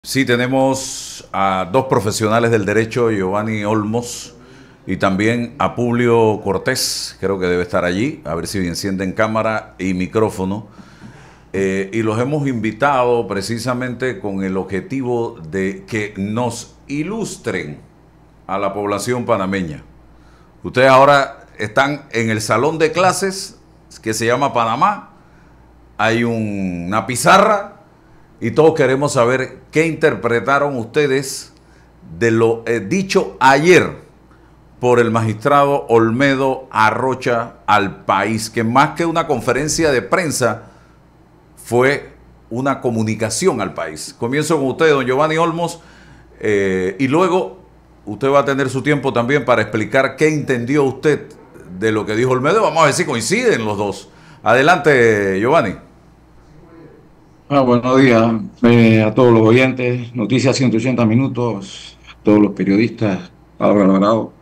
Sí, tenemos a dos profesionales del derecho, Giovanni Olmos y también a Publio Cortés, creo que debe estar allí, a ver si encienden cámara y micrófono. Y los hemos invitado precisamente con el objetivo de que nos ilustren a la población panameña. Ustedes ahora están en el salón de clases que se llama Panamá, hay una pizarra y todos queremos saber qué interpretaron ustedes de lo dicho ayer por el magistrado Olmedo Arrocha al país, que más que una conferencia de prensa fue una comunicación al país. Comienzo con usted, don Giovanni Olmos, y luego usted va a tener su tiempo también para explicar qué entendió usted de lo que dijo Olmedo. Vamos a ver si coinciden los dos. Adelante, Giovanni. Buenos días a todos los oyentes, Noticias 180 Minutos, a todos los periodistas, Álvaro Alvarado.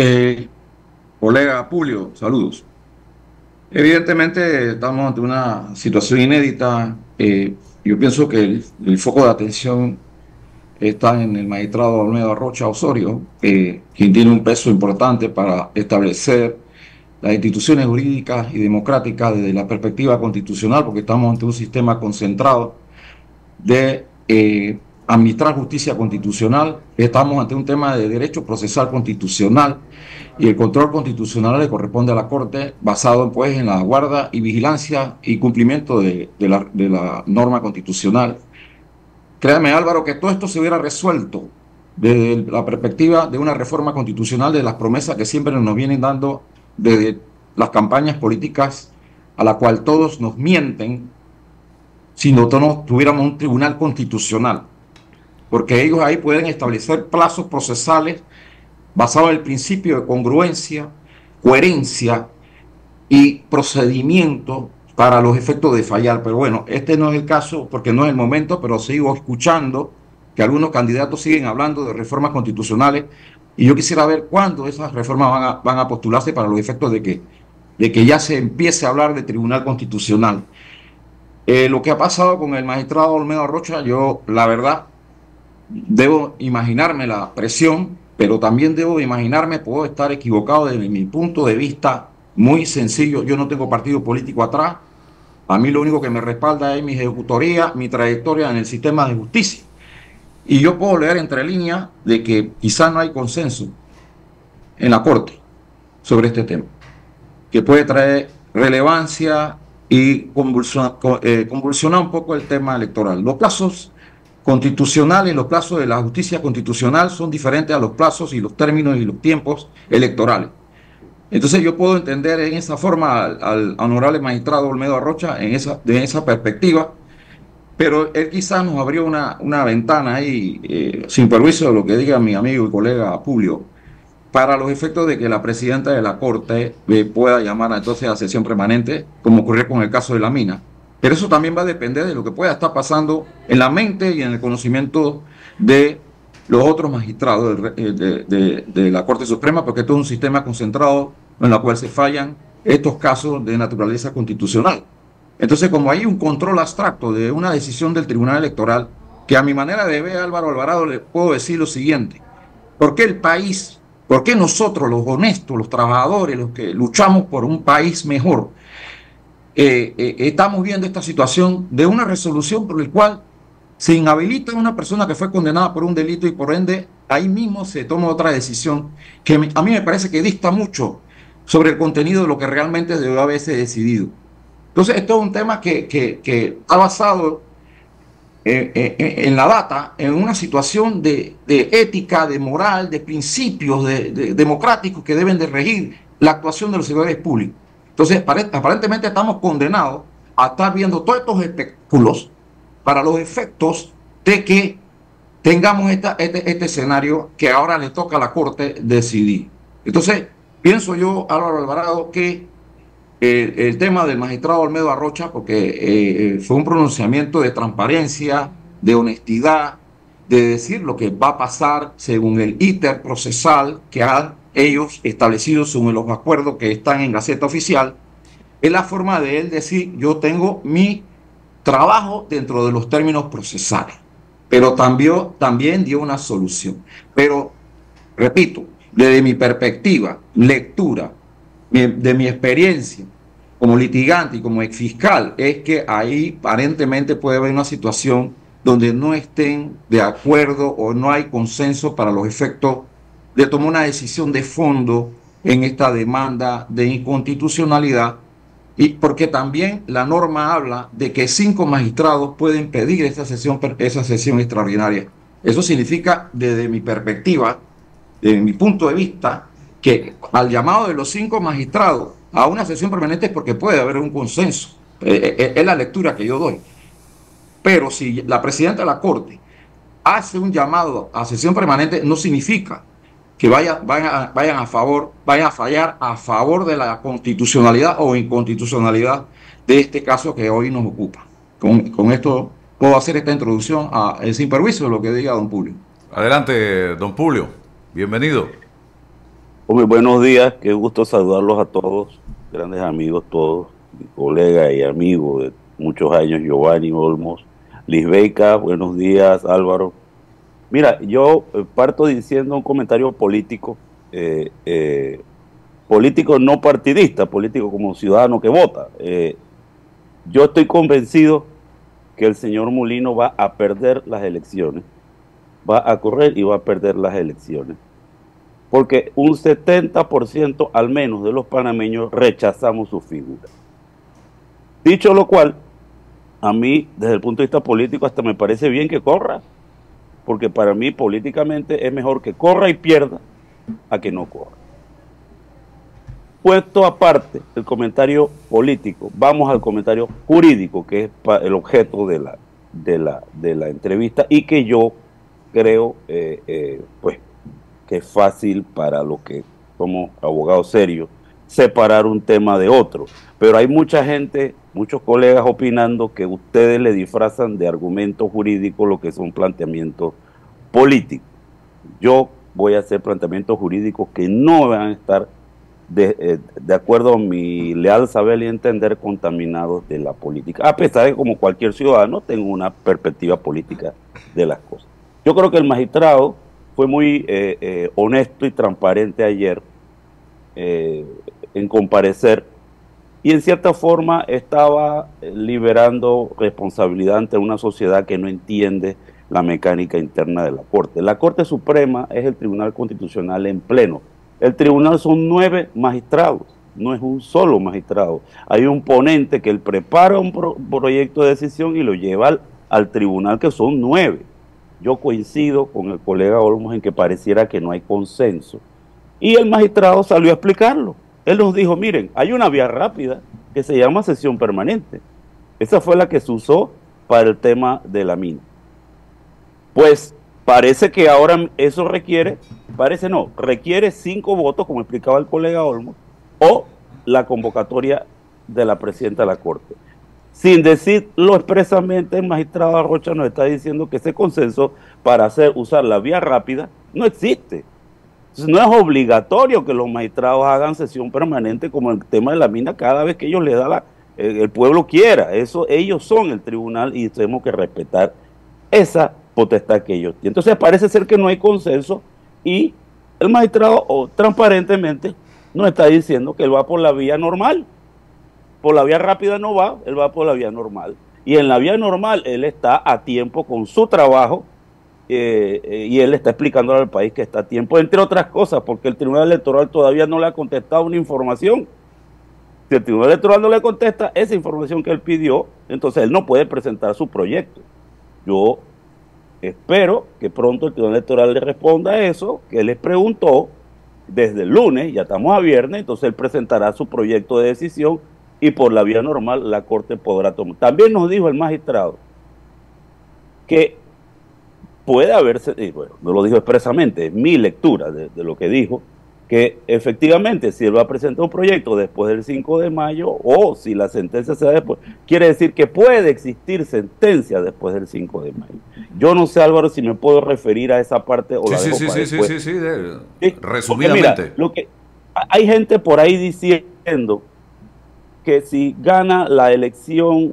Colega Publio, saludos. Evidentemente estamos ante una situación inédita. Yo pienso que el foco de atención está en el magistrado Olmedo Arrocha Osorio, quien tiene un peso importante para establecer las instituciones jurídicas y democráticas desde la perspectiva constitucional, porque estamos ante un sistema concentrado de administrar justicia constitucional. Estamos ante un tema de derecho procesal constitucional y el control constitucional le corresponde a la Corte, basado pues en la guarda y vigilancia y cumplimiento de la norma constitucional. Créame, Álvaro, que todo esto se hubiera resuelto desde la perspectiva de una reforma constitucional, de las promesas que siempre nos vienen dando desde las campañas políticas, a la cual todos nos mienten, si no tuviéramos un tribunal constitucional, porque ellos ahí pueden establecer plazos procesales basados en el principio de congruencia, coherencia y procedimiento para los efectos de fallar. Pero bueno, este no es el caso porque no es el momento, pero sigo escuchando que algunos candidatos siguen hablando de reformas constitucionales y yo quisiera ver cuándo esas reformas van a postularse para los efectos de que ya se empiece a hablar de tribunal constitucional. Lo que ha pasado con el magistrado Olmedo Arrocha, yo la verdad debo imaginarme la presión, pero también debo imaginarme, puedo estar equivocado desde mi punto de vista muy sencillo. Yo no tengo partido político atrás, a mí lo único que me respalda es mi ejecutoría, mi trayectoria en el sistema de justicia. Y yo puedo leer entre líneas de que quizás no hay consenso en la Corte sobre este tema, que puede traer relevancia y convulsionar un poco el tema electoral. Los plazos constitucionales, los plazos de la justicia constitucional son diferentes a los plazos y los términos y los tiempos electorales. Entonces yo puedo entender en esa forma al honorable magistrado Olmedo Arrocha de esa perspectiva, pero él quizás nos abrió una ventana ahí, sin perjuicio de lo que diga mi amigo y colega Publio, para los efectos de que la presidenta de la Corte pueda llamar entonces a sesión permanente, como ocurrió con el caso de la mina. Pero eso también va a depender de lo que pueda estar pasando en la mente y en el conocimiento de los otros magistrados de la Corte Suprema, porque esto es un sistema concentrado en el cual se fallan estos casos de naturaleza constitucional. Entonces, como hay un control abstracto de una decisión del Tribunal Electoral, que a mi manera de ver, Álvaro Alvarado, le puedo decir lo siguiente: ¿por qué el país, por qué nosotros, los honestos, los trabajadores, los que luchamos por un país mejor, estamos viendo esta situación de una resolución por la cual se inhabilita a una persona que fue condenada por un delito y por ende ahí mismo se toma otra decisión que a mí me parece que dista mucho sobre el contenido de lo que realmente debe haberse decidido? Entonces, esto es un tema que ha basado en la data, en una situación de ética, de moral, de principios democráticos que deben de regir la actuación de los servidores públicos. Entonces, aparentemente estamos condenados a estar viendo todos estos espectáculos para los efectos de que tengamos este escenario que ahora le toca a la Corte decidir. Entonces, pienso yo, Álvaro Alvarado, que el tema del magistrado Olmedo Arrocha, porque fue un pronunciamiento de transparencia, de honestidad, de decir lo que va a pasar según el íter procesal que han ellos establecido según los acuerdos que están en Gaceta Oficial. Es la forma de él decir: yo tengo mi trabajo dentro de los términos procesales. pero también dio una solución. Pero, repito, desde mi perspectiva, lectura, de mi experiencia como litigante y como exfiscal, es que ahí aparentemente puede haber una situación donde no estén de acuerdo o no hay consenso para los efectos de tomar una decisión de fondo en esta demanda de inconstitucionalidad, y porque también la norma habla de que 5 magistrados pueden pedir esa sesión extraordinaria. Eso significa, desde mi perspectiva, desde mi punto de vista, que al llamado de los 5 magistrados a una sesión permanente es porque puede haber un consenso. Es la lectura que yo doy. Pero si la presidenta de la Corte hace un llamado a sesión permanente, no significa que vayan a fallar a favor de la constitucionalidad o inconstitucionalidad de este caso que hoy nos ocupa. Con esto puedo hacer esta introducción sin permiso de lo que diga don Publio. Adelante, don Publio. Bienvenido. Muy buenos días, qué gusto saludarlos a todos, grandes amigos todos, mi colega y amigo de muchos años, Giovanni Olmos, Lisbeika, buenos días, Álvaro. Mira, yo parto diciendo un comentario político, político no partidista, político como ciudadano que vota. Yo estoy convencido que el señor Mulino va a perder las elecciones, va a correr y va a perder las elecciones, porque un 70% al menos de los panameños rechazamos su figura. Dicho lo cual, a mí, desde el punto de vista político, hasta me parece bien que corra, porque para mí políticamente es mejor que corra y pierda a que no corra. Puesto aparte el comentario político, vamos al comentario jurídico, que es el objeto de la entrevista, y que yo creo pues que es fácil para los que somos abogados serios separar un tema de otro. Pero hay mucha gente, muchos colegas opinando que ustedes le disfrazan de argumentos jurídicos lo que son planteamientos políticos. Yo voy a hacer planteamientos jurídicos que no van a estar de acuerdo a mi leal saber y entender contaminados de la política, a pesar de que como cualquier ciudadano tengo una perspectiva política de las cosas. Yo creo que el magistrado fue muy honesto y transparente ayer en comparecer, y en cierta forma estaba liberando responsabilidad ante una sociedad que no entiende la mecánica interna de la Corte. La Corte Suprema es el Tribunal Constitucional en pleno. El tribunal son 9 magistrados, no es un solo magistrado. Hay un ponente que él prepara un proyecto de decisión y lo lleva al tribunal, que son 9. Yo coincido con el colega Olmos en que pareciera que no hay consenso. Y el magistrado salió a explicarlo. Él nos dijo, miren, hay una vía rápida que se llama sesión permanente. Esa fue la que se usó para el tema de la mina. Pues parece que ahora eso requiere 5 votos, como explicaba el colega Olmos, o la convocatoria de la presidenta de la Corte. Sin decirlo expresamente, el magistrado Arrocha nos está diciendo que ese consenso para usar la vía rápida no existe. Entonces, no es obligatorio que los magistrados hagan sesión permanente como el tema de la mina cada vez que ellos le da el pueblo quiera. Eso, ellos son el tribunal y tenemos que respetar esa potestad que ellos tienen. Entonces parece ser que no hay consenso y el magistrado transparentemente nos está diciendo que él va por la vía normal. Por la vía rápida no va, él va por la vía normal. Y en la vía normal él está a tiempo con su trabajo y él está explicando al país que está a tiempo, entre otras cosas, porque el Tribunal Electoral todavía no le ha contestado una información. Si el Tribunal Electoral no le contesta esa información que él pidió, entonces él no puede presentar su proyecto. Yo espero que pronto el Tribunal Electoral le responda a eso, que él les preguntó desde el lunes, ya estamos a viernes, entonces él presentará su proyecto de decisión y por la vía normal la Corte podrá tomar. También nos dijo el magistrado que puede haberse, y bueno, no lo dijo expresamente, es mi lectura de lo que dijo, que efectivamente si él va a presentar un proyecto después del 5 de mayo o si la sentencia se da después, quiere decir que puede existir sentencia después del 5 de mayo. Yo no sé, Álvaro, si me puedo referir a esa parte o la dejo para después. Sí, resumidamente. Mira, hay gente por ahí diciendo que si gana la elección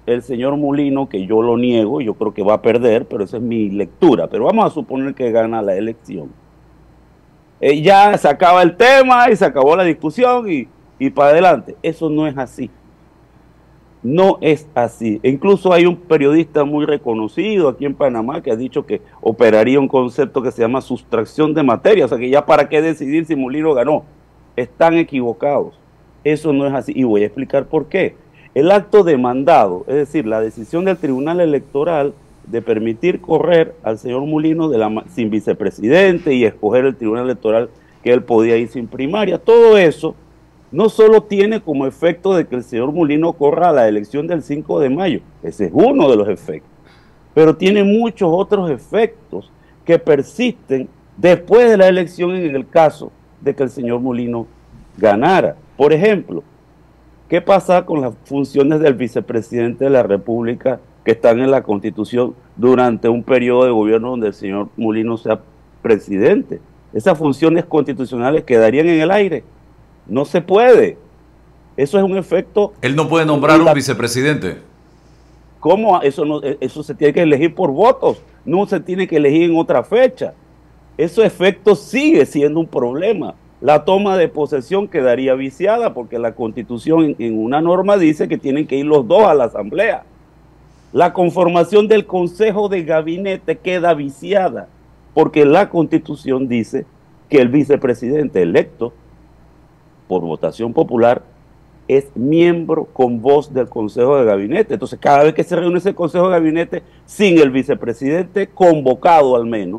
el señor Mulino, que yo lo niego, yo creo que va a perder, pero esa es mi lectura, pero vamos a suponer que gana la elección. Ya se acaba el tema y se acabó la discusión y para adelante. Eso no es así. No es así. E incluso hay un periodista muy reconocido aquí en Panamá que ha dicho que operaría un concepto que se llama sustracción de materia, o sea que ya para qué decidir si Mulino ganó. Están equivocados. Eso no es así y voy a explicar por qué. El acto demandado, es decir, la decisión del Tribunal Electoral de permitir correr al señor Mulino sin vicepresidente y escoger el Tribunal Electoral que él podía ir sin primaria, todo eso no solo tiene como efecto de que el señor Mulino corra a la elección del 5 de mayo, ese es uno de los efectos, pero tiene muchos otros efectos que persisten después de la elección en el caso de que el señor Mulino ganara. Por ejemplo, ¿qué pasa con las funciones del vicepresidente de la República que están en la Constitución durante un periodo de gobierno donde el señor Mulino sea presidente? Esas funciones constitucionales quedarían en el aire. No se puede. Eso es un efecto... Él no puede nombrar un vicepresidente. ¿Cómo? Eso se tiene que elegir por votos. No se tiene que elegir en otra fecha. Ese efecto sigue siendo un problema. La toma de posesión quedaría viciada porque la Constitución en una norma dice que tienen que ir los dos a la Asamblea. La conformación del Consejo de Gabinete queda viciada porque la Constitución dice que el vicepresidente electo por votación popular es miembro con voz del Consejo de Gabinete. Entonces, cada vez que se reúne ese Consejo de Gabinete sin el vicepresidente convocado al menos,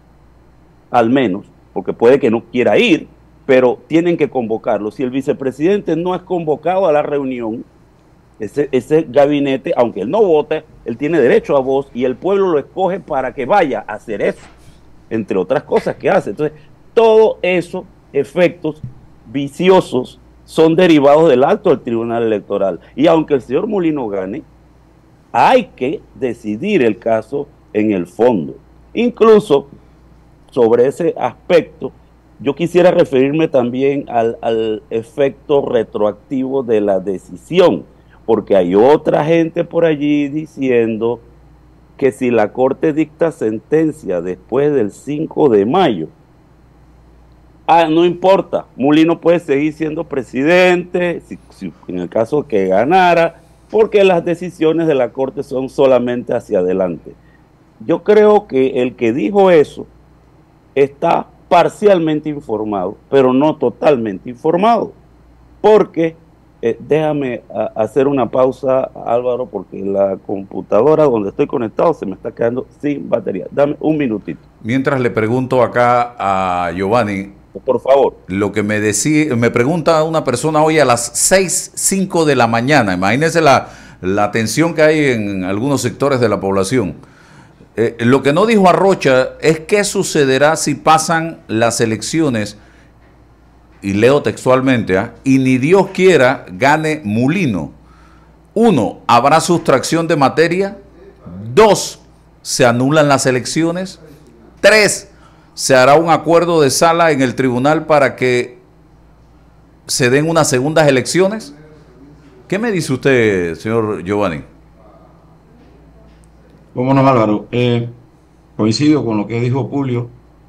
porque puede que no quiera ir, pero tienen que convocarlo. Si el vicepresidente no es convocado a la reunión, ese gabinete, aunque él no vote, él tiene derecho a voz y el pueblo lo escoge para que vaya a hacer eso, entre otras cosas que hace. Entonces, todos esos efectos viciosos son derivados del acto del Tribunal Electoral. Y aunque el señor Mulino gane, hay que decidir el caso en el fondo. Incluso sobre ese aspecto, yo quisiera referirme también al efecto retroactivo de la decisión, porque hay otra gente por allí diciendo que si la Corte dicta sentencia después del 5 de mayo, no importa, Mulino puede seguir siendo presidente, si en el caso que ganara, porque las decisiones de la Corte son solamente hacia adelante. Yo creo que el que dijo eso está parcialmente informado, pero no totalmente informado, porque, déjame hacer una pausa, Álvaro, porque la computadora donde estoy conectado se me está quedando sin batería. Dame un minutito. Mientras le pregunto acá a Giovanni, por favor. Lo que me pregunta una persona hoy a las 6:05 de la mañana. Imagínense la tensión que hay en algunos sectores de la población. Lo que no dijo Arrocha es qué sucederá si pasan las elecciones, y leo textualmente, y ni Dios quiera gane Mulino. 1, habrá sustracción de materia. 2, se anulan las elecciones. 3, se hará un acuerdo de sala en el tribunal para que se den unas segundas elecciones. ¿Qué me dice usted, señor Giovanni? Cómo no, Álvaro. Coincido con lo que dijo Publio.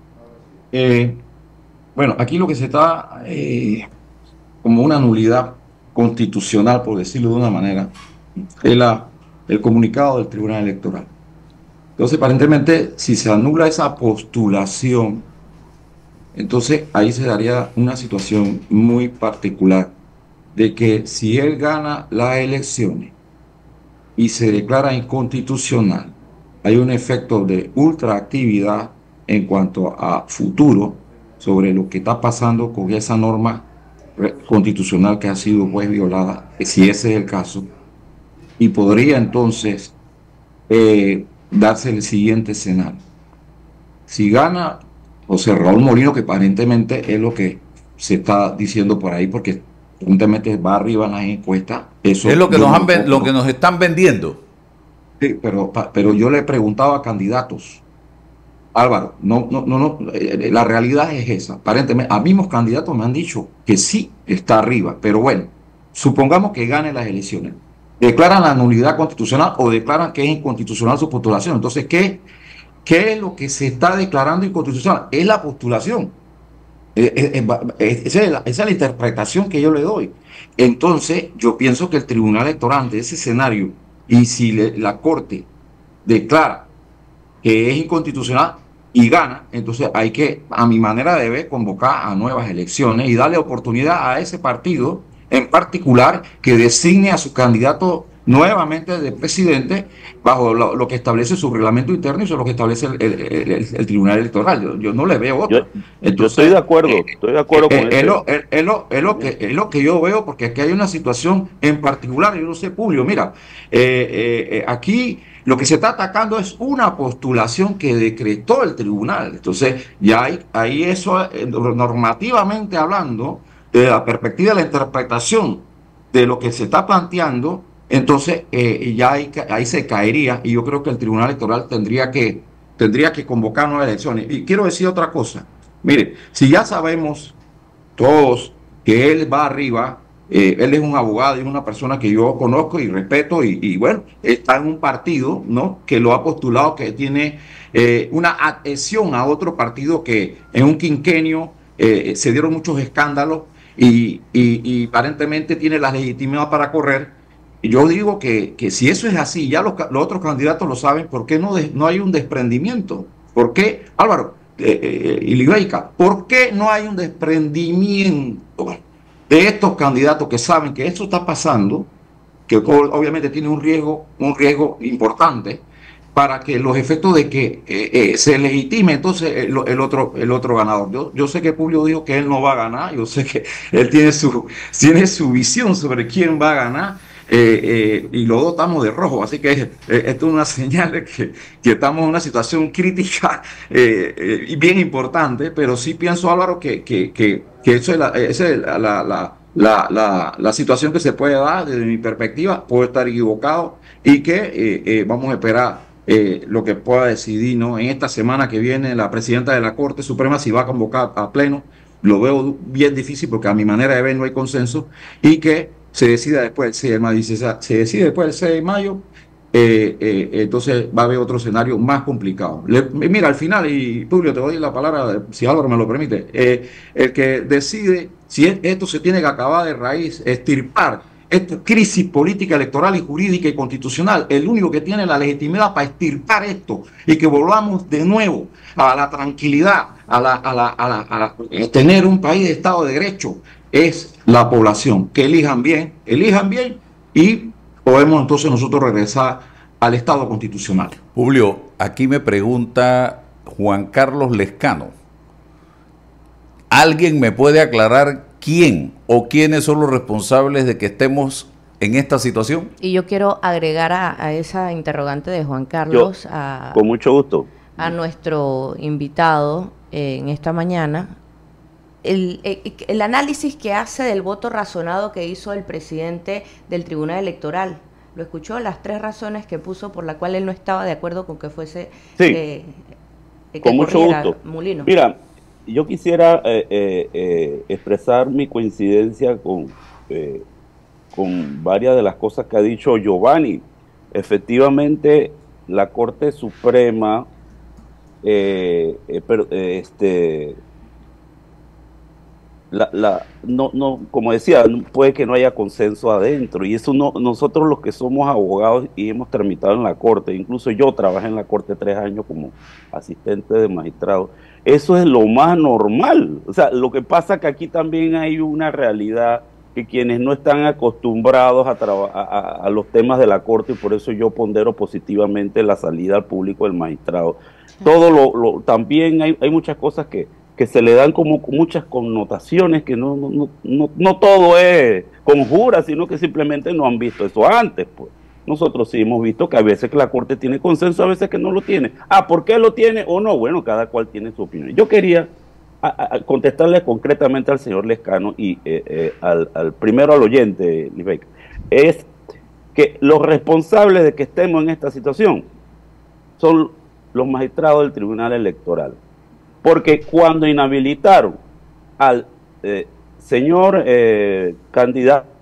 Bueno, aquí lo que se está como una nulidad constitucional, por decirlo de una manera, es el comunicado del Tribunal Electoral. Entonces, aparentemente, si se anula esa postulación, entonces ahí se daría una situación muy particular de que si él gana las elecciones y se declara inconstitucional, hay un efecto de ultraactividad en cuanto a futuro sobre lo que está pasando con esa norma constitucional que ha sido pues violada, si ese es el caso, y podría entonces darse el siguiente escenario. Si gana José Raúl Mulino, que aparentemente es lo que se está diciendo por ahí, porque aparentemente va arriba en las encuestas. Eso es lo que lo que nos están vendiendo. Sí, pero yo le preguntaba a candidatos, Álvaro, no, la realidad es esa. Aparentemente, a mismos candidatos me han dicho que sí está arriba, pero bueno, supongamos que gane las elecciones. declaran la nulidad constitucional o declaran que es inconstitucional su postulación. Entonces, ¿qué es lo que se está declarando inconstitucional? Es la postulación. Esa es la interpretación que yo le doy. Entonces, yo pienso que el Tribunal Electoral de ese escenario, y si la Corte declara que es inconstitucional y gana, entonces hay que, a mi manera de ver, convocar a nuevas elecciones y darle oportunidad a ese partido en particular que designe a su candidato nuevamente de presidente bajo lo que establece su reglamento interno y eso es lo que establece el Tribunal Electoral. Yo no le veo otro. Yo estoy de acuerdo con eso. Es lo que yo veo, porque aquí hay una situación en particular, yo no sé, Publio, mira, aquí lo que se está atacando es una postulación que decretó el tribunal. Entonces, ya hay eso, normativamente hablando, de la perspectiva de la interpretación de lo que se está planteando, entonces ya ahí se caería y yo creo que el Tribunal Electoral tendría que convocar nuevas elecciones. Y quiero decir otra cosa. Mire, si ya sabemos todos que él va arriba, él es un abogado y una persona que yo conozco y respeto y bueno, está en un partido, ¿no?, que lo ha postulado, que tiene una adhesión a otro partido que en un quinquenio se dieron muchos escándalos y aparentemente tiene la legitimidad para correr. Y yo digo que si eso es así, ya los otros candidatos lo saben, ¿por qué no hay un desprendimiento? ¿Por qué, Álvaro y Libeica, por qué no hay un desprendimiento de estos candidatos que saben que esto está pasando, que obviamente tiene un riesgo importante, para que los efectos de que se legitime entonces el otro ganador? Yo sé que Publio dijo que él no va a ganar, yo sé que él tiene su visión sobre quién va a ganar, y los dos estamos de rojo, así que esto es una señal de que estamos en una situación crítica y bien importante, pero sí pienso, Álvaro, que esa es la situación que se puede dar desde mi perspectiva. Puedo estar equivocado y que vamos a esperar lo que pueda decidir, ¿no?, en esta semana que viene la presidenta de la Corte Suprema, si va a convocar a pleno. Lo veo bien difícil porque a mi manera de ver no hay consenso, y que se decida después del 6 de mayo. Y si se decide después del 6 de mayo, entonces va a haber otro escenario más complicado. Mira, al final, y Tulio, te doy la palabra, si Álvaro me lo permite, el que decide si esto se tiene que acabar de raíz, extirpar esta crisis política, electoral y jurídica y constitucional, el único que tiene la legitimidad para extirpar esto y que volvamos de nuevo a la tranquilidad, a tener un país de Estado de Derecho, es la población. Que elijan bien y podemos entonces nosotros regresar al Estado constitucional. Publio, aquí me pregunta Juan Carlos Lescano. ¿Alguien me puede aclarar quién o quiénes son los responsables de que estemos en esta situación? Y yo quiero agregar a esa interrogante de Juan Carlos, con mucho gusto, a nuestro invitado en esta mañana, el análisis que hace del voto razonado que hizo el presidente del Tribunal Electoral. ¿Lo escuchó? Las 3 razones que puso por la cual él no estaba de acuerdo con que fuese... Sí, con mucho gusto. Mulino. Mira, yo quisiera expresar mi coincidencia con varias de las cosas que ha dicho Giovanni. Efectivamente, la Corte Suprema, como decía, puede que no haya consenso adentro, y eso nosotros los que somos abogados y hemos tramitado en la Corte, incluso yo trabajé en la Corte 3 años como asistente de magistrado, eso es lo más normal. O sea, lo que pasa que aquí también hay una realidad que quienes no están acostumbrados a los temas de la Corte, y por eso yo pondero positivamente la salida al público del magistrado. También hay muchas cosas que se le dan como muchas connotaciones, que no todo es conjura, sino que simplemente no han visto eso antes, pues. Nosotros sí hemos visto que a veces que la Corte tiene consenso, a veces que no lo tiene. ¿Por qué lo tiene o no? Bueno, cada cual tiene su opinión. Yo quería contestarle concretamente al señor Lescano y primero al oyente, Libeica, es que los responsables de que estemos en esta situación son los magistrados del Tribunal Electoral. Porque cuando inhabilitaron al señor candidato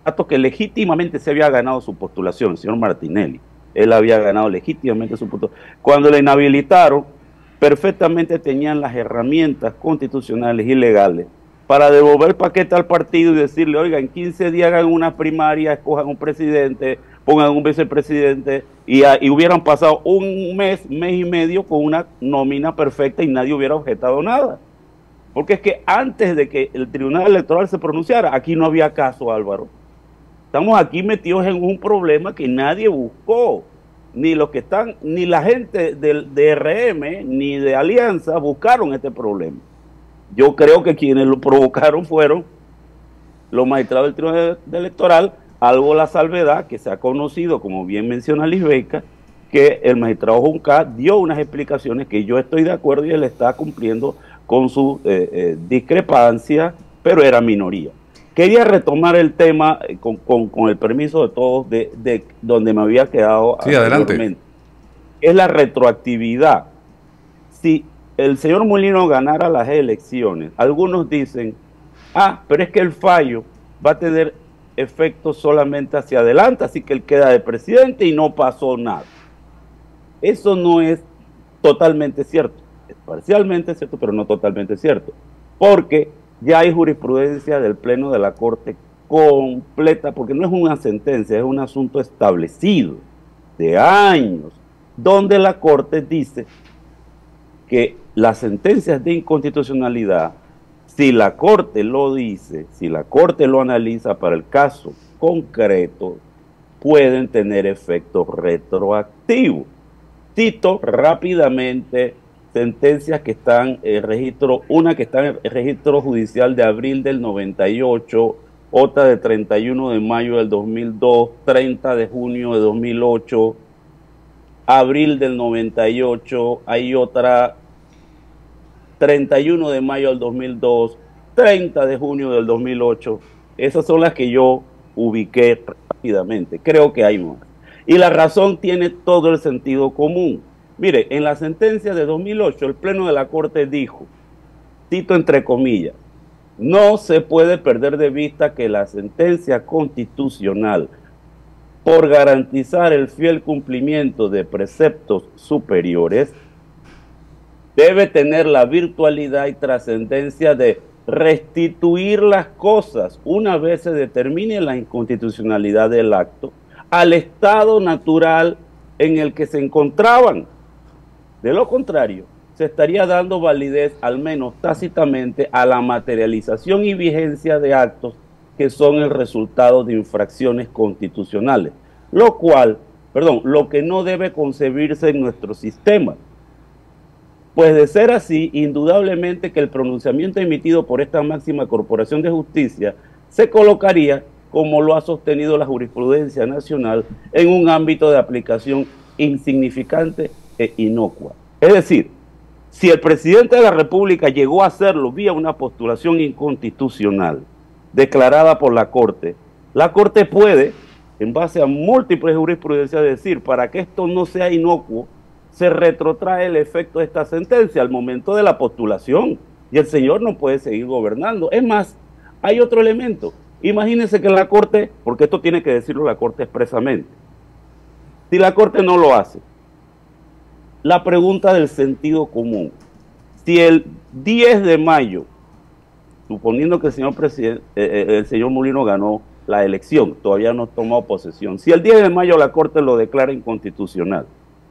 candidato que legítimamente se había ganado su postulación, el señor Martinelli. Él había ganado legítimamente su postulación. Cuando le inhabilitaron, perfectamente tenían las herramientas constitucionales y legales para devolver el paquete al partido y decirle, oiga, en 15 días hagan una primaria, escojan un presidente, pongan un vicepresidente, y hubieran pasado un mes, mes y medio con una nómina perfecta y nadie hubiera objetado nada. Porque es que antes de que el Tribunal Electoral se pronunciara, aquí no había caso, Álvaro. Estamos aquí metidos en un problema que nadie buscó. Ni los que están, ni la gente de RM, ni de Alianza buscaron este problema. Yo creo que quienes lo provocaron fueron los magistrados del Tribunal Electoral, algo la salvedad que se ha conocido, como bien menciona Lisbeca, que el magistrado Junca dio unas explicaciones que yo estoy de acuerdo y él está cumpliendo con su discrepancia, pero era minoría. Quería retomar el tema con el permiso de todos de donde me había quedado. Sí, adelante. Es la retroactividad. Si el señor Molino ganara las elecciones, algunos dicen, pero es que el fallo va a tener efectos solamente hacia adelante, así que él queda de presidente y no pasó nada. Eso no es totalmente cierto. Es parcialmente cierto, pero no totalmente cierto. Porque ya hay jurisprudencia del Pleno de la Corte completa, porque no es una sentencia, es un asunto establecido de años, donde la Corte dice que las sentencias de inconstitucionalidad, si la Corte lo dice, si la Corte lo analiza para el caso concreto, pueden tener efectos retroactivos. Cito rápidamente sentencias que están en registro, una que está en registro judicial de abril del 98, otra de 31 de mayo del 2002, 30 de junio de 2008, abril del 98, hay otra 31 de mayo del 2002, 30 de junio del 2008. Esas son las que yo ubiqué rápidamente. Creo que hay más. Y la razón tiene todo el sentido común. Mire, en la sentencia de 2008, el Pleno de la Corte dijo, cito entre comillas, no se puede perder de vista que la sentencia constitucional, por garantizar el fiel cumplimiento de preceptos superiores, debe tener la virtualidad y trascendencia de restituir las cosas una vez se determine la inconstitucionalidad del acto al estado natural en el que se encontraban. De lo contrario, se estaría dando validez, al menos tácitamente, a la materialización y vigencia de actos que son el resultado de infracciones constitucionales, lo que no debe concebirse en nuestro sistema. Pues de ser así, indudablemente que el pronunciamiento emitido por esta máxima corporación de justicia se colocaría, como lo ha sostenido la jurisprudencia nacional, en un ámbito de aplicación insignificante e inocua. Es decir, si el presidente de la República llegó a hacerlo vía una postulación inconstitucional declarada por la Corte puede, en base a múltiples jurisprudencias, decir, para que esto no sea inocuo, se retrotrae el efecto de esta sentencia al momento de la postulación y el señor no puede seguir gobernando. Es más, hay otro elemento. Imagínense que la Corte, porque esto tiene que decirlo la Corte expresamente, si la Corte no lo hace, la pregunta del sentido común, si el 10 de mayo, suponiendo que el señor presidente, el señor Molino ganó la elección, todavía no tomó posesión, si el 10 de mayo la Corte lo declara inconstitucional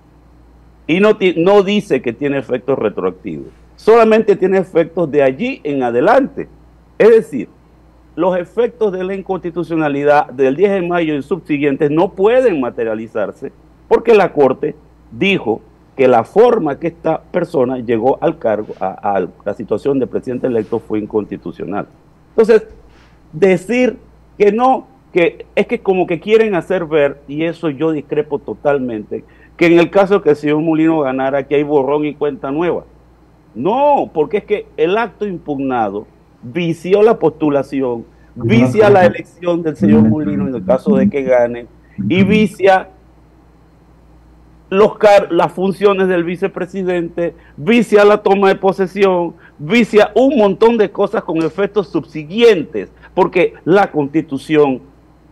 y no dice que tiene efectos retroactivos, solamente tiene efectos de allí en adelante, es decir, los efectos de la inconstitucionalidad del 10 de mayo y subsiguientes no pueden materializarse porque la Corte dijo que la forma que esta persona llegó al cargo, a la situación de presidente electo, fue inconstitucional. Entonces, decir que no, que es que como que quieren hacer ver, y eso yo discrepo totalmente, que en el caso que el señor Molino ganara, que hay borrón y cuenta nueva. No, porque es que el acto impugnado vició la postulación, vicia la elección del señor Molino en el caso de que gane, y vicia las funciones del vicepresidente, vicia la toma de posesión, vicia un montón de cosas con efectos subsiguientes, porque la Constitución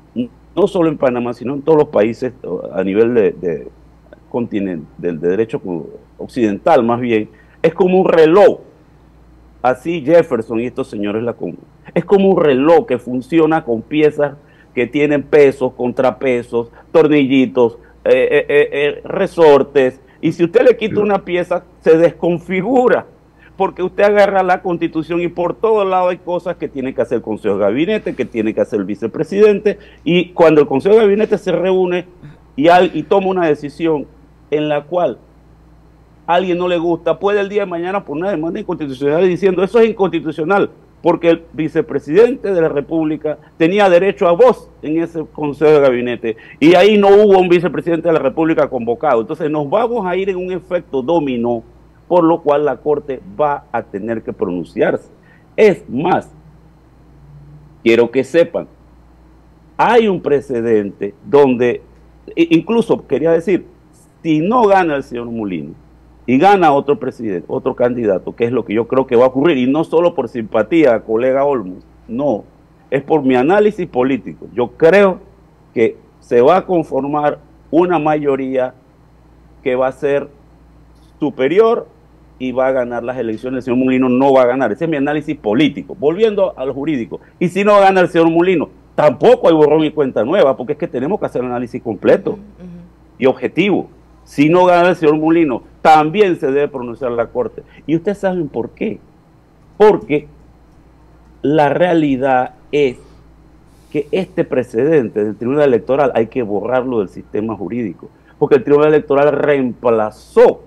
no solo en Panamá, sino en todos los países a nivel de continente, del de derecho occidental más bien, es como un reloj. Así Jefferson y estos señores es como un reloj que funciona con piezas que tienen pesos, contrapesos, tornillitos, resortes, y si usted le quita una pieza, se desconfigura, porque usted agarra la Constitución y por todos lados hay cosas que tiene que hacer el Consejo de Gabinete, que tiene que hacer el vicepresidente, y cuando el Consejo de Gabinete se reúne y toma una decisión en la cual a alguien no le gusta, puede el día de mañana por una demanda inconstitucional diciendo eso es inconstitucional, porque el vicepresidente de la República tenía derecho a voz en ese Consejo de Gabinete, y ahí no hubo un vicepresidente de la República convocado. Entonces nos vamos a ir en un efecto dominó, por lo cual la Corte va a tener que pronunciarse. Es más, quiero que sepan, hay un precedente donde, incluso quería decir, si no gana el señor Mulino, y gana otro presidente, otro candidato, que es lo que yo creo que va a ocurrir, y no solo por simpatía, colega Olmos, no, es por mi análisis político. Yo creo que se va a conformar una mayoría que va a ser superior y va a ganar las elecciones. El señor Mulino no va a ganar, ese es mi análisis político. Volviendo al jurídico, y si no gana el señor Mulino, tampoco hay borrón y cuenta nueva, porque es que tenemos que hacer un análisis completo y objetivo. Si no gana el señor Mulino, también se debe pronunciar la Corte. Y ustedes saben por qué. Porque la realidad es que este precedente del Tribunal Electoral hay que borrarlo del sistema jurídico. Porque el Tribunal Electoral reemplazó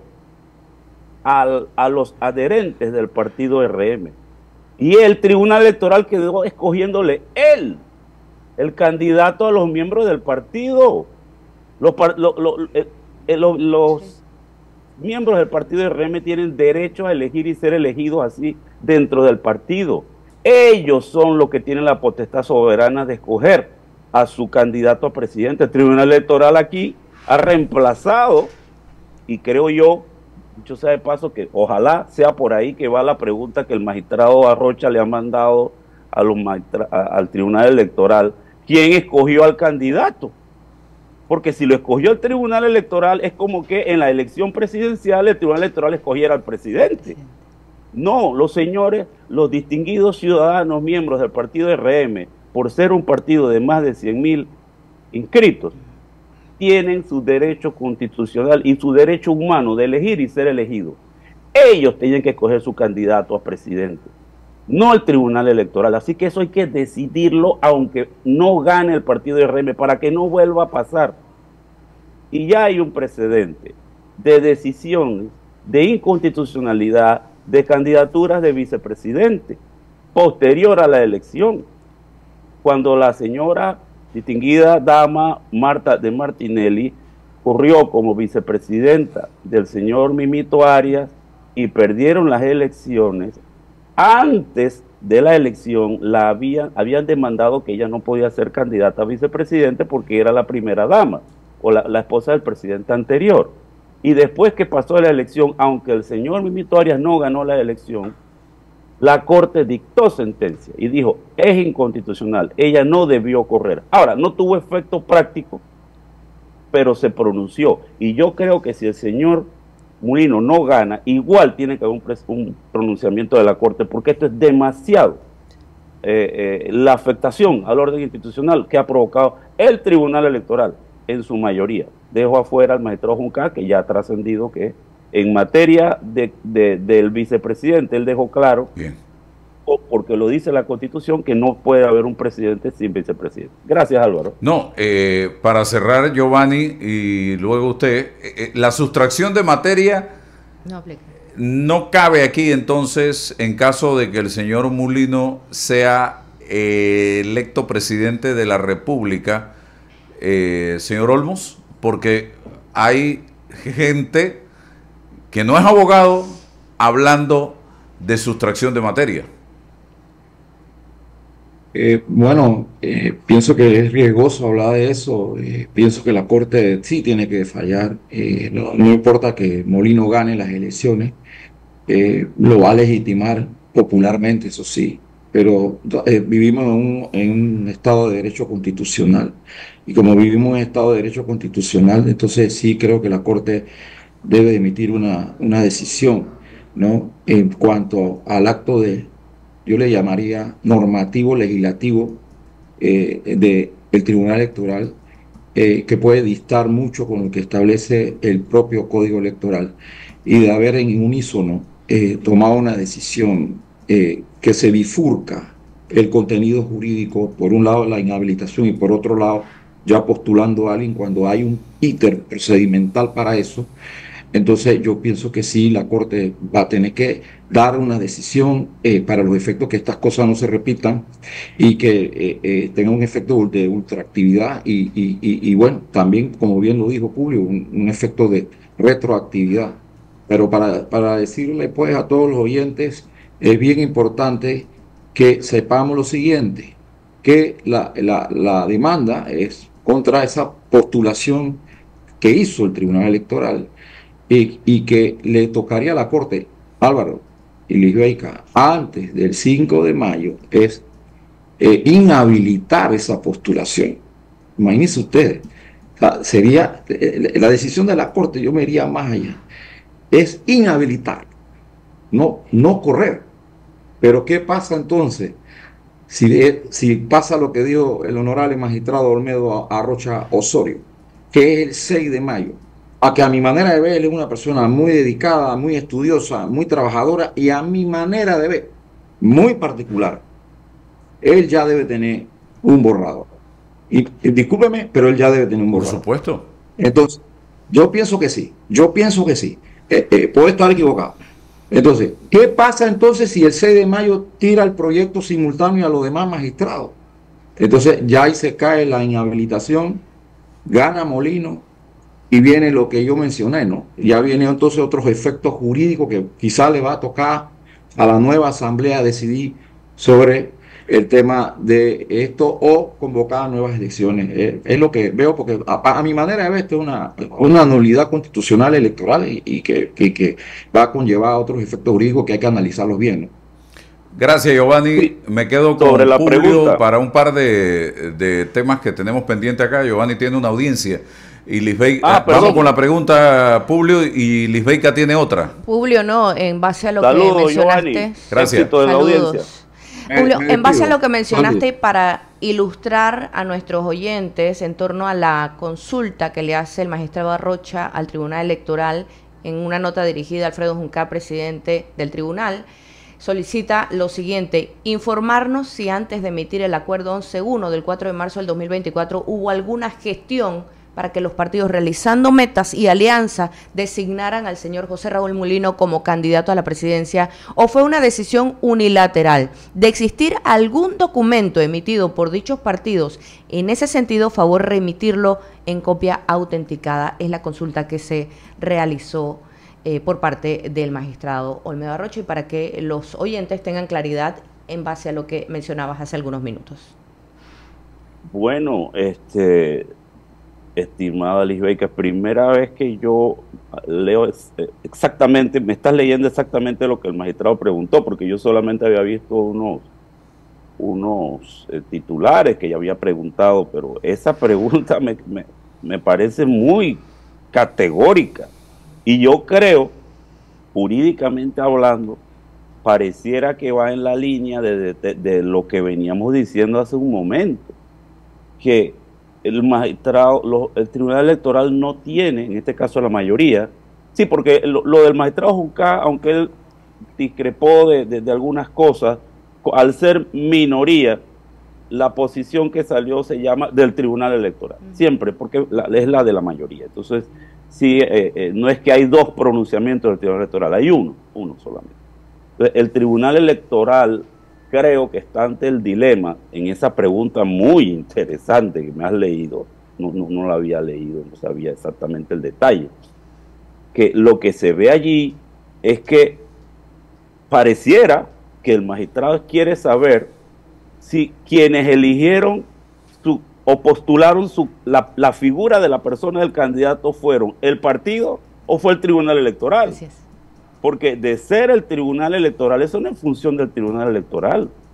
a los adherentes del partido RM. Y el Tribunal Electoral quedó escogiéndole él, el candidato a los miembros del partido. Los miembros del partido de RM tienen derecho a elegir y ser elegidos así dentro del partido. Ellos son los que tienen la potestad soberana de escoger a su candidato a presidente. El Tribunal Electoral aquí ha reemplazado, y creo yo, dicho sea de paso, que ojalá sea por ahí que va la pregunta que el magistrado Arrocha le ha mandado al Tribunal Electoral, ¿quién escogió al candidato? Porque si lo escogió el Tribunal Electoral es como que en la elección presidencial el Tribunal Electoral escogiera al presidente. No, los señores, los distinguidos ciudadanos miembros del partido RM, por ser un partido de más de 100.000 inscritos, tienen su derecho constitucional y su derecho humano de elegir y ser elegidos. Ellos tienen que escoger su candidato a presidente, no el Tribunal Electoral. Así que eso hay que decidirlo, aunque no gane el partido de RM, para que no vuelva a pasar. Y ya hay un precedente de decisiones de inconstitucionalidad de candidaturas de vicepresidente posterior a la elección, cuando la señora distinguida dama Marta de Martinelli corrió como vicepresidenta del señor Mimito Arias y perdieron las elecciones. Antes de la elección habían demandado que ella no podía ser candidata a vicepresidente porque era la primera dama o la esposa del presidente anterior. Y después que pasó la elección, aunque el señor Mimito Arias no ganó la elección, la Corte dictó sentencia y dijo, es inconstitucional, ella no debió correr. Ahora, no tuvo efecto práctico, pero se pronunció. Y yo creo que si el señor Mulino no gana, igual tiene que haber un pronunciamiento de la Corte, porque esto es demasiado la afectación al orden institucional que ha provocado el Tribunal Electoral en su mayoría. Dejo afuera al magistrado Juncal, que ya ha trascendido que en materia del vicepresidente, él dejó claro, bien, porque lo dice la Constitución, que no puede haber un presidente sin vicepresidente. Gracias, Álvaro. No, para cerrar, Giovanni, y luego usted, la sustracción de materia no cabe aquí, entonces, en caso de que el señor Mulino sea electo presidente de la República, señor Olmos, porque hay gente que no es abogado hablando de sustracción de materia. Pienso que es riesgoso hablar de eso. Pienso que la Corte sí tiene que fallar. No importa que Molino gane las elecciones, lo va a legitimar popularmente, eso sí. pero vivimos en un Estado de Derecho constitucional. Y como vivimos en un Estado de Derecho constitucional, entonces sí creo que la Corte debe emitir una decisión, ¿no? En cuanto al acto de, yo le llamaría normativo legislativo del Tribunal Electoral, que puede distar mucho con lo que establece el propio Código Electoral, y de haber en unísono tomado una decisión que se bifurca el contenido jurídico, por un lado la inhabilitación y por otro lado ya postulando a alguien cuando hay un íter procedimental para eso. Entonces yo pienso que sí, la Corte va a tener que dar una decisión para los efectos que estas cosas no se repitan y que tenga un efecto de ultraactividad y bueno, también, como bien lo dijo Publio, un efecto de retroactividad. Pero para decirle pues a todos los oyentes, es bien importante que sepamos lo siguiente, que la demanda es contra esa postulación que hizo el Tribunal Electoral y que le tocaría a la Corte, Álvaro y Lisbeica, antes del 5 de mayo, es inhabilitar esa postulación. Imagínense ustedes, o sea, sería la decisión de la Corte, yo me iría más allá, es inhabilitar, no correr. Pero ¿qué pasa entonces si pasa lo que dijo el honorable magistrado Olmedo Arrocha Osorio, que es el 6 de mayo? A que a mi manera de ver, él es una persona muy dedicada, muy estudiosa, muy trabajadora, y a mi manera de ver, muy particular, él ya debe tener un borrador. Y discúlpeme, pero él ya debe tener un borrador. Por supuesto. Entonces, yo pienso que sí, puedo estar equivocado. Entonces, ¿qué pasa entonces si el 6 de mayo tira el proyecto simultáneo a los demás magistrados? Entonces ya ahí se cae la inhabilitación, gana Molino, y viene lo que yo mencioné, ¿no? Ya vienen entonces otros efectos jurídicos que quizá le va a tocar a la nueva asamblea decidir sobre el tema de esto o convocar nuevas elecciones. Es lo que veo, porque a mi manera de ver, esto es una nulidad constitucional electoral y que va a conllevar otros efectos jurídicos que hay que analizarlos bien, ¿no? Gracias, Giovanni. Sí. Me quedo Sobre con la Publio pregunta. para un par de temas que tenemos pendiente acá. Giovanni tiene una audiencia. Y Lisbeica, vamos con la pregunta, Publio, y Lisbeica tiene otra. Publio, no, en base a lo Saludos, que mencionaste. Giovanni. Gracias. Éxito de la audiencia. Julio, en base a lo que Andy. mencionaste, para ilustrar a nuestros oyentes en torno a la consulta que le hace el magistrado Arrocha al Tribunal Electoral en una nota dirigida a Alfredo Juncá, presidente del tribunal, solicita lo siguiente: informarnos si antes de emitir el acuerdo 11.1 del 4 de marzo del 2024 hubo alguna gestión para que los partidos, realizando metas y alianzas, designaran al señor José Raúl Mulino como candidato a la presidencia, o fue una decisión unilateral. De existir algún documento emitido por dichos partidos en ese sentido, favor remitirlo en copia autenticada. Es la consulta que se realizó por parte del magistrado Olmedo Arrocha, y para que los oyentes tengan claridad en base a lo que mencionabas hace algunos minutos. Bueno, estimada Lisbeica, primera vez que yo leo exactamente, me estás leyendo exactamente lo que el magistrado preguntó, porque yo solamente había visto unos titulares que ya había preguntado, pero esa pregunta me parece muy categórica, y yo creo, jurídicamente hablando, pareciera que va en la línea de lo que veníamos diciendo hace un momento, que el magistrado, el Tribunal Electoral no tiene, en este caso la mayoría, sí, porque lo del magistrado Juncá, aunque él discrepó de algunas cosas, al ser minoría, la posición que salió se llama del Tribunal Electoral, siempre, porque es la de la mayoría. Entonces, sí, no es que hay dos pronunciamientos del Tribunal Electoral, hay uno solamente. Entonces, el Tribunal Electoral creo que está ante el dilema en esa pregunta muy interesante que me has leído, no la había leído, no sabía exactamente el detalle, que lo que se ve allí es que pareciera que el magistrado quiere saber si quienes eligieron o postularon la figura de la persona del candidato fueron el partido o fue el Tribunal Electoral. Así es. Porque de ser el Tribunal Electoral, eso no es función del Tribunal Electoral.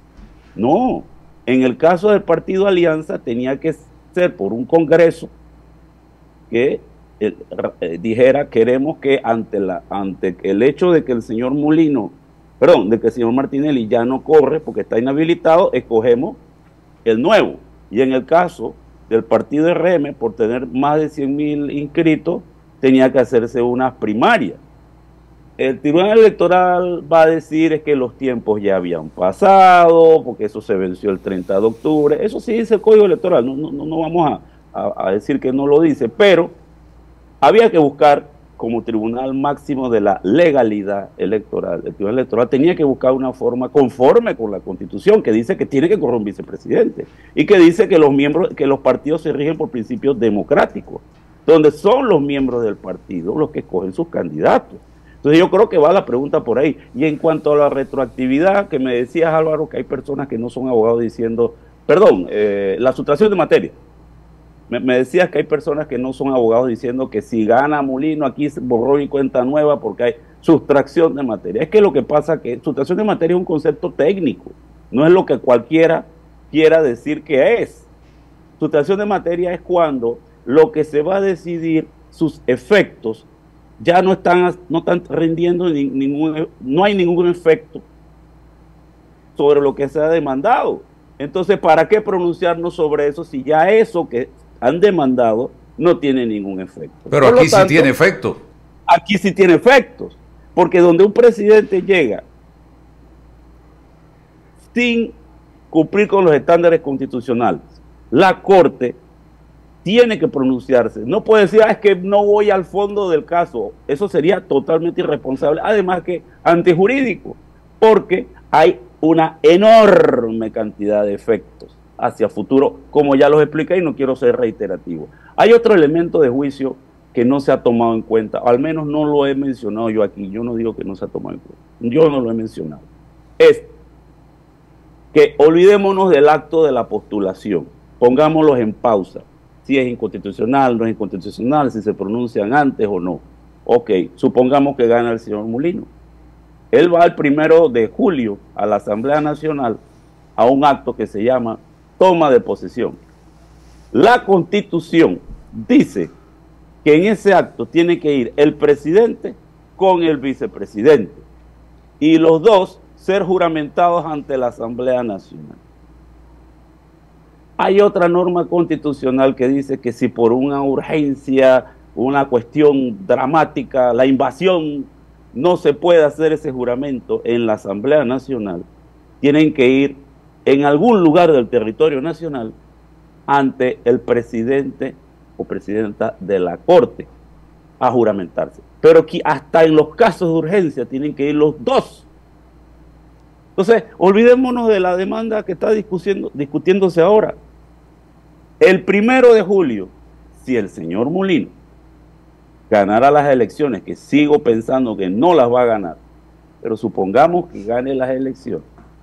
No, en el caso del partido Alianza tenía que ser por un congreso que dijera, queremos que ante el hecho de que el señor de que el señor Martinelli ya no corre porque está inhabilitado, escogemos el nuevo. Y en el caso del partido RM, por tener más de 100.000 inscritos, tenía que hacerse unas primarias. El Tribunal Electoral va a decir es que los tiempos ya habían pasado, porque eso se venció el 30 de octubre. Eso sí dice el Código Electoral, no vamos a decir que no lo dice, pero había que buscar como tribunal máximo de la legalidad electoral. El Tribunal Electoral tenía que buscar una forma conforme con la Constitución, que dice que tiene que correr un vicepresidente, y que dice que los partidos se rigen por principios democráticos, donde son los miembros del partido los que escogen sus candidatos. Entonces yo creo que va la pregunta por ahí. Y en cuanto a la retroactividad, que me decías, Álvaro, que hay personas que no son abogados diciendo, la sustracción de materia. Me decías que hay personas que no son abogados diciendo que si gana Molino aquí borrón y cuenta nueva porque hay sustracción de materia. Es que lo que pasa es que sustracción de materia es un concepto técnico, no es lo que cualquiera quiera decir que es. Sustracción de materia es cuando lo que se va a decidir, sus efectos, ya no están rindiendo no hay ningún efecto sobre lo que se ha demandado. Entonces, ¿para qué pronunciarnos sobre eso si ya eso que han demandado no tiene ningún efecto? Pero aquí sí tiene efecto. Aquí sí tiene efectos, porque donde un presidente llega sin cumplir con los estándares constitucionales, la Corte tiene que pronunciarse. No puede decir, es que no voy al fondo del caso. Eso sería totalmente irresponsable. Además que antijurídico, porque hay una enorme cantidad de efectos hacia futuro, como ya los expliqué y no quiero ser reiterativo. Hay otro elemento de juicio que no se ha tomado en cuenta, o al menos no lo he mencionado yo aquí. Yo no digo que no se ha tomado en cuenta, yo no lo he mencionado. Es que olvidémonos del acto de la postulación, pongámoslos en pausa. Si es inconstitucional, no es inconstitucional, si se pronuncian antes o no. Ok, supongamos que gana el señor Molino. Él va el 1 de julio a la Asamblea Nacional a un acto que se llama toma de posesión. La Constitución dice que en ese acto tiene que ir el presidente con el vicepresidente y los dos ser juramentados ante la Asamblea Nacional. Hay otra norma constitucional que dice que si por una urgencia, una cuestión dramática, la invasión, no se puede hacer ese juramento en la Asamblea Nacional, tienen que ir en algún lugar del territorio nacional ante el presidente o presidenta de la Corte a juramentarse. Pero aquí hasta en los casos de urgencia tienen que ir los dos. Entonces, olvidémonos de la demanda que está discutiéndose ahora. El 1 de julio, si el señor Molino ganara las elecciones, que sigo pensando que no las va a ganar, pero supongamos que gane las elecciones,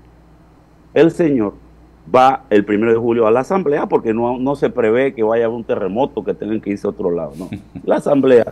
el señor va el 1 de julio a la Asamblea, porque no se prevé que vaya a haber un terremoto que tengan que irse a otro lado, no. La Asamblea,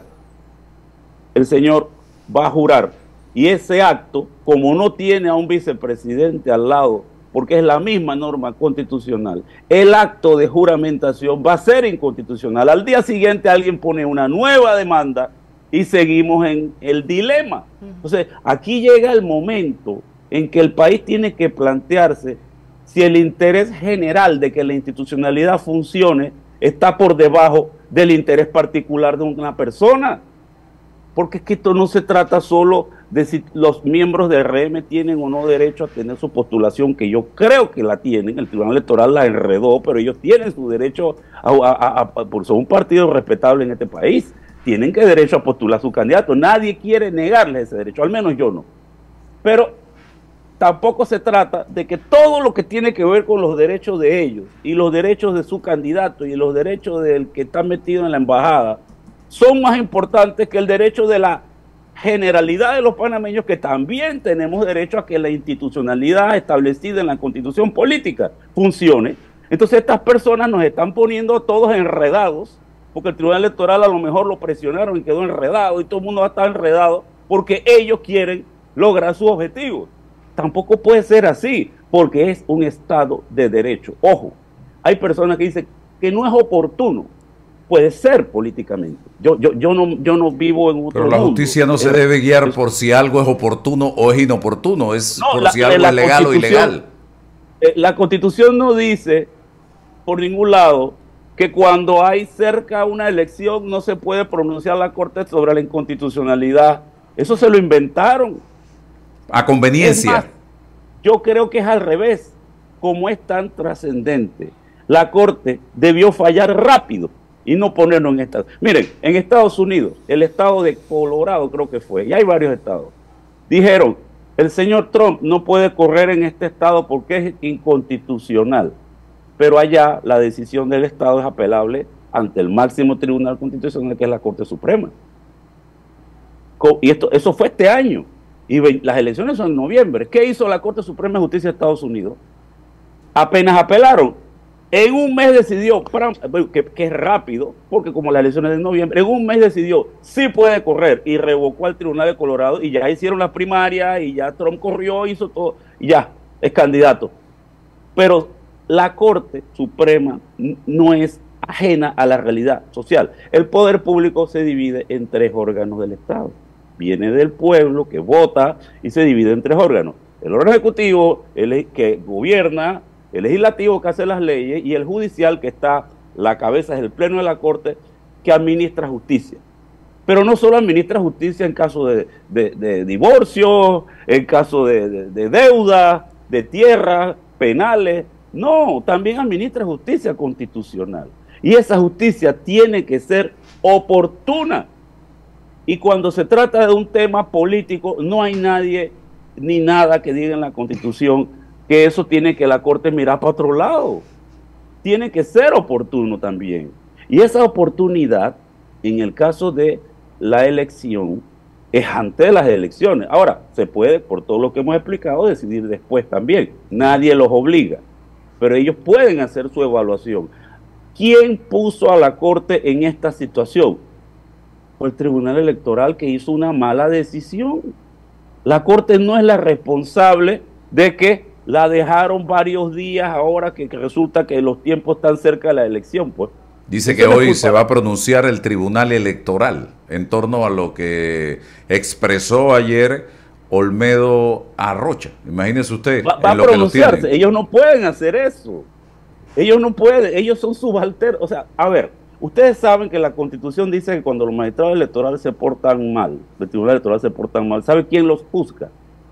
el señor va a jurar, y ese acto, como no tiene a un vicepresidente al lado, porque es la misma norma constitucional, el acto de juramentación va a ser inconstitucional. Al día siguiente alguien pone una nueva demanda y seguimos en el dilema. Entonces, aquí llega el momento en que el país tiene que plantearse si el interés general de que la institucionalidad funcione está por debajo del interés particular de una persona. Porque es que esto no se trata solo de si los miembros de RM tienen o no derecho a tener su postulación, que yo creo que la tienen, el Tribunal Electoral la enredó, pero ellos tienen su derecho, por ser un partido respetable en este país, tienen que derecho a postular a su candidato. Nadie quiere negarles ese derecho, al menos yo no. Pero tampoco se trata de que todo lo que tiene que ver con los derechos de ellos y los derechos de su candidato y los derechos del que está metido en la embajada son más importantes que el derecho de la generalidad de los panameños, que también tenemos derecho a que la institucionalidad establecida en la Constitución política funcione. Entonces estas personas nos están poniendo todos enredados, porque el Tribunal Electoral a lo mejor lo presionaron y quedó enredado, y todo el mundo va a estar enredado porque ellos quieren lograr sus objetivos. Tampoco puede ser así. porque es un Estado de derecho. Ojo, hay personas que dicen que no es oportuno. Puede ser políticamente. Yo no vivo en otro Pero la mundo. justicia no se debe guiar por si algo es oportuno o es inoportuno, es No, por si algo es legal o ilegal. La Constitución no dice por ningún lado que cuando hay cerca una elección no se puede pronunciar la Corte sobre la inconstitucionalidad. Eso se lo inventaron. A conveniencia. Es más, yo creo que es al revés. Como es tan trascendente, la Corte debió fallar rápido y no ponernos en esta. Miren, en Estados Unidos, el estado de Colorado creo que fue, y hay varios estados, dijeron, el señor Trump no puede correr en este estado porque es inconstitucional, pero allá la decisión del estado es apelable ante el máximo tribunal constitucional, que es la Corte Suprema. Y eso fue este año, y las elecciones son en noviembre. ¿Qué hizo la Corte Suprema de Justicia de Estados Unidos? Apenas apelaron, en un mes decidió, que es rápido, porque como las elecciones de noviembre, en un mes decidió, sí puede correr, y revocó al Tribunal de Colorado, y ya hicieron las primarias, y ya Trump corrió, hizo todo, y ya, es candidato. Pero la Corte Suprema no es ajena a la realidad social. El poder público se divide en 3 órganos del Estado. Viene del pueblo, que vota, y se divide en 3 órganos. El órgano ejecutivo, que gobierna, el legislativo, que hace las leyes, y el judicial, que está, la cabeza es el pleno de la Corte, que administra justicia. Pero no solo administra justicia en caso de divorcio, en caso de deuda, de tierra, penales. No, también administra justicia constitucional. Y esa justicia tiene que ser oportuna. Y cuando se trata de un tema político, no hay nadie ni nada que diga en la Constitución que eso tiene que la Corte mirar para otro lado. Tiene que ser oportuno también. Y esa oportunidad, en el caso de la elección, es antes de las elecciones. Ahora, se puede, por todo lo que hemos explicado, decidir después también. Nadie los obliga, pero ellos pueden hacer su evaluación. ¿Quién puso a la Corte en esta situación? Fue el Tribunal Electoral, que hizo una mala decisión. La Corte no es la responsable de que la dejaron varios días ahora que resulta que los tiempos están cerca de la elección, pues. Dice que hoy se va a pronunciar el Tribunal Electoral en torno a lo que expresó ayer Olmedo Arrocha. Imagínese usted. Va a pronunciarse. Ellos no pueden hacer eso. Ellos no pueden. Ellos son subalternos. O sea, a ver, ustedes saben que la Constitución dice que cuando los magistrados electorales se portan mal, el Tribunal Electoral se portan mal, ¿sabe quién los juzga?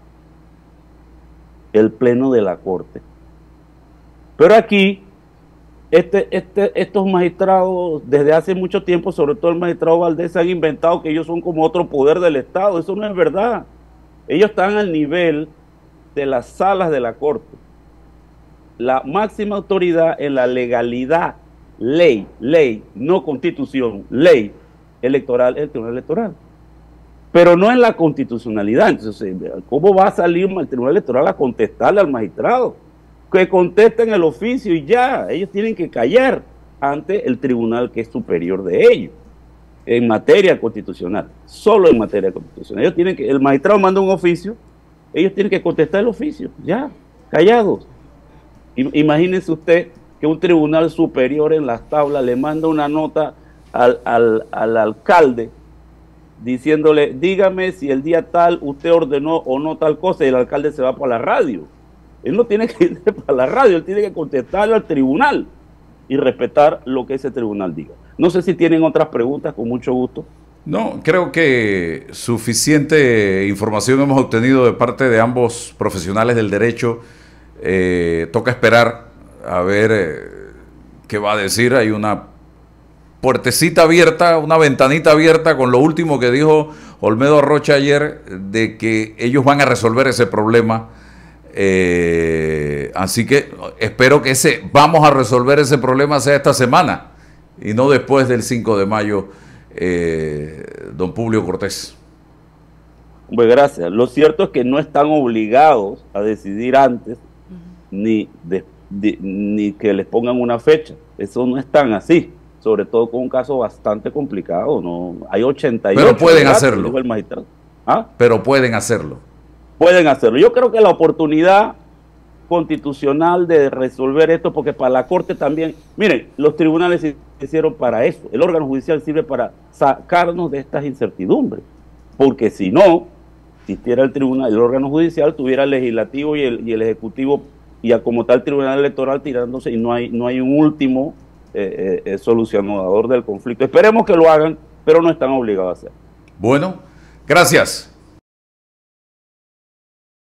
El pleno de la Corte. Pero aquí estos magistrados desde hace mucho tiempo, sobre todo el magistrado Valdés, se han inventado que ellos son como otro poder del Estado. Eso no es verdad. Ellos están al nivel de las salas de la Corte. La máxima autoridad en la legalidad, ley, no constitución, ley electoral, es el Tribunal Electoral. Pero no en la constitucionalidad. Entonces, ¿cómo va a salir el Tribunal Electoral a contestarle al magistrado? Que contesten el oficio y ya. Ellos tienen que callar ante el tribunal que es superior de ellos en materia constitucional, solo en materia constitucional. Ellos tienen que, el magistrado manda un oficio, ellos tienen que contestar el oficio, ya, callados. Imagínense usted que un tribunal superior en las tablas le manda una nota al alcalde diciéndole, dígame si el día tal usted ordenó o no tal cosa, y el alcalde se va para la radio. Él no tiene que ir para la radio, él tiene que contestarle al tribunal y respetar lo que ese tribunal diga. No sé si tienen otras preguntas, con mucho gusto. No, creo que suficiente información hemos obtenido de parte de ambos profesionales del derecho. Toca esperar a ver qué va a decir. Hay una puertecita abierta, una ventanita abierta con lo último que dijo Olmedo Arrocha ayer, de que ellos van a resolver ese problema. Así que espero que vamos a resolver ese problema sea esta semana y no después del 5 de mayo, don Publio Cortés. Pues gracias. Lo cierto es que no están obligados a decidir antes ni que les pongan una fecha. Eso no es tan así, sobre todo con un caso bastante complicado. No hay 88. Pero pueden hacerlo. Dijo el magistrado. ¿Ah? Pero pueden hacerlo. Pueden hacerlo. Yo creo que la oportunidad constitucional de resolver esto, porque para la Corte también, miren, los tribunales se hicieron para eso, el órgano judicial sirve para sacarnos de estas incertidumbres, porque si no existiera el tribunal, el órgano judicial, tuviera el legislativo y el ejecutivo, y como tal tribunal electoral tirándose, y no hay un último solucionador del conflicto. Esperemos que lo hagan, pero no están obligados a hacerlo. Bueno, gracias.